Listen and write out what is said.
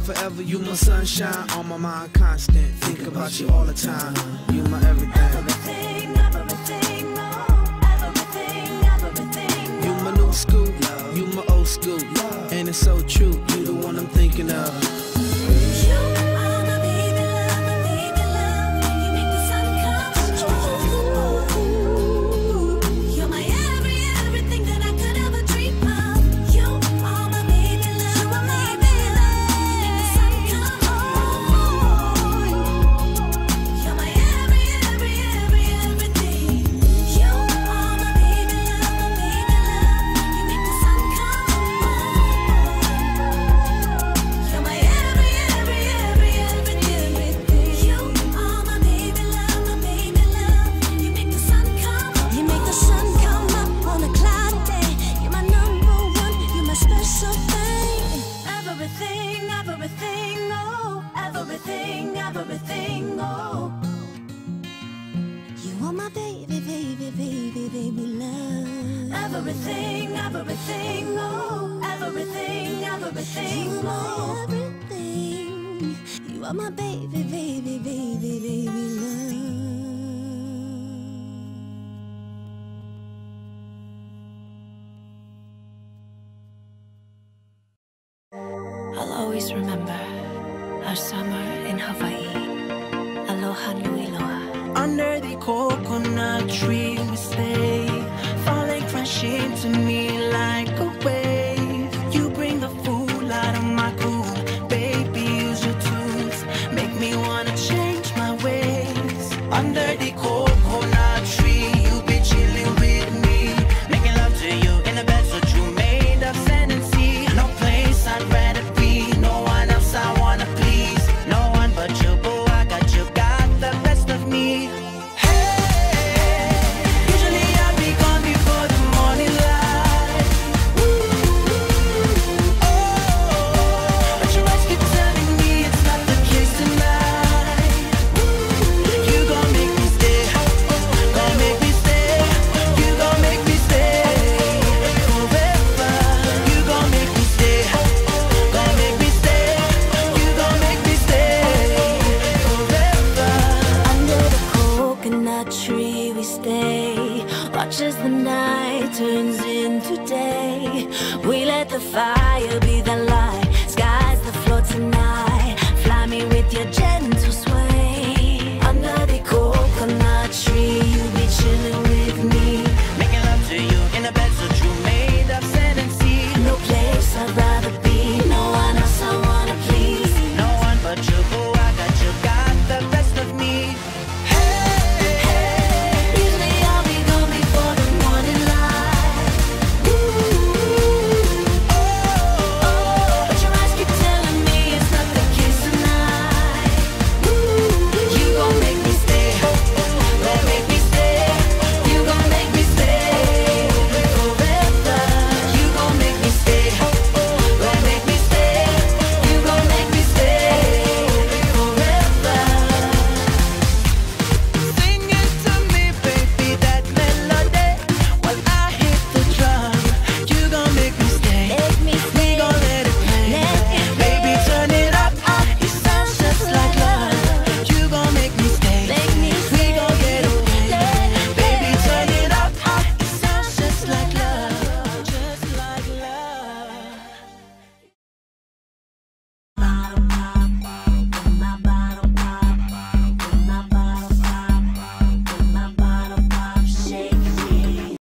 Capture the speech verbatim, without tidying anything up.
forever. You my sunshine, on my mind constant. Think about you all the time. You my everything. Everything, everything, oh, everything, everything. You my new school, you my old school, and it's so true. You the one I'm thinking of. Everything, everything, oh, everything, everything, oh, everything. You are my baby, baby, baby, baby love. I'll always remember our summer in Hawaii. Aloha nui loa. Under the coconut tree we stay, falling crashing to me.